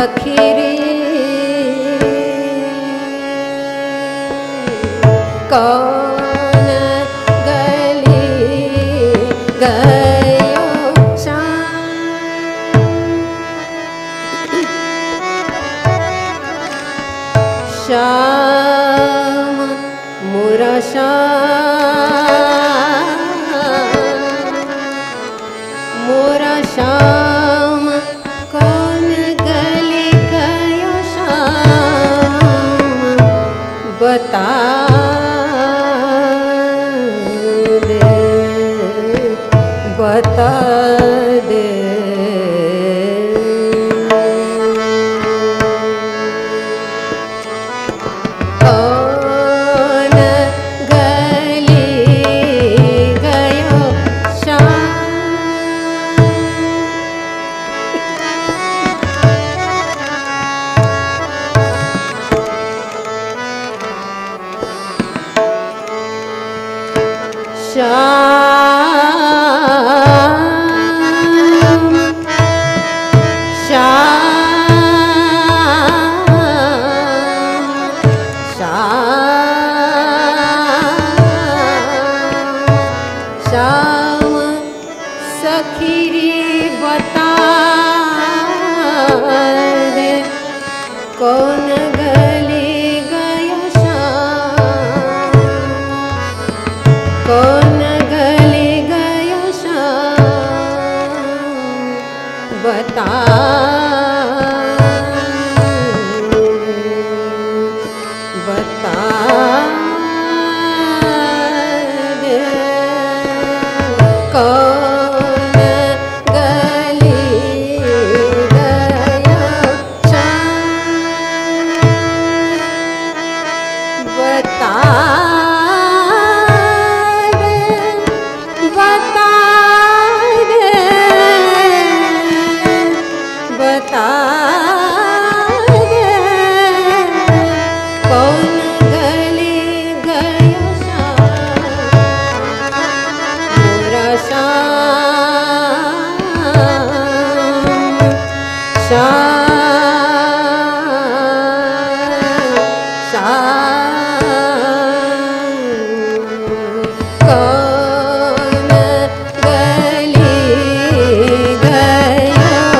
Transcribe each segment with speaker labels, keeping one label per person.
Speaker 1: सखीरी कौन गली गयो श्याम मोरा श्याम कौन गली गयो श्याम बता दे बता दे कौन गली गयो श्याम सखीरी बता दे कौन गली गयो श्याम कौन गली गयो श्याम बता बता दे कौन गली गयो श्याम बता दे बता दे बता दे कौन गली गयो श्याम मोरा श्याम कौन गली गयो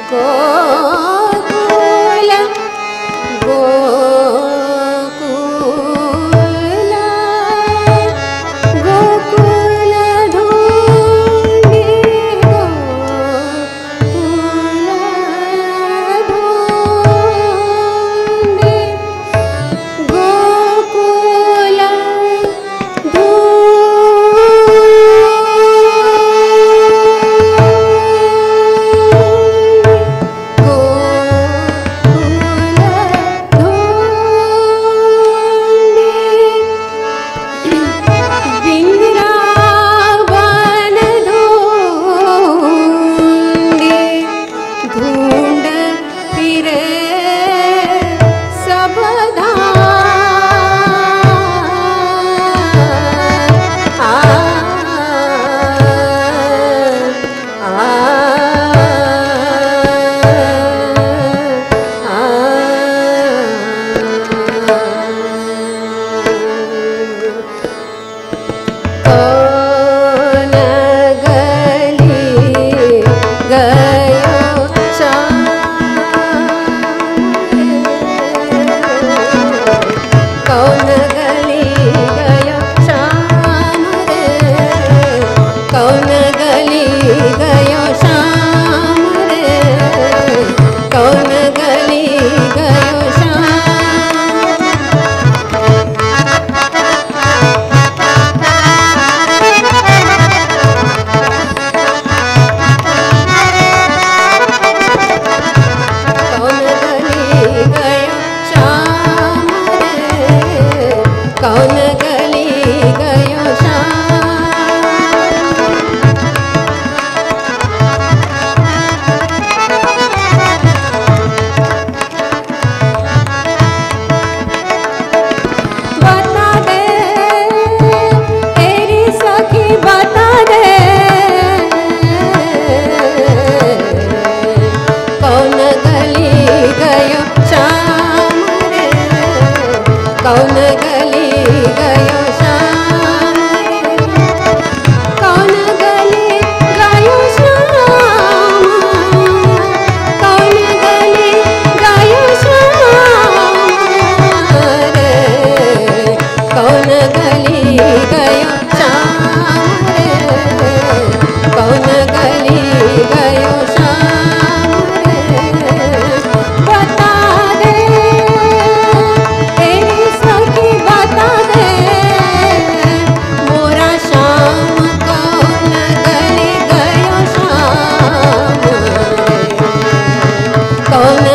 Speaker 1: गोकुल गोकुल गोकुल ढूंढी गोकुल ढूंढ फिरे सब कौन गली गयो श्याम कौन गली गयो श्याम रे कौन गली गयो श्याम रे कौन गली गयो श्याम कौन गली गयो श्याम रे कौन गली गयो बता दे तेरी सखी बता दे कौन गली गयो श्याम रे कौन गली गयो श्याम रे कौन गली गयो श्याम कौन गली गयो श्याम रे कौन गली गयो श्याम रे कौन गली गयो श्याम रे बता दे तेरी सखी बता दे मोरा श्याम कौन गली गयो श्याम रे कौन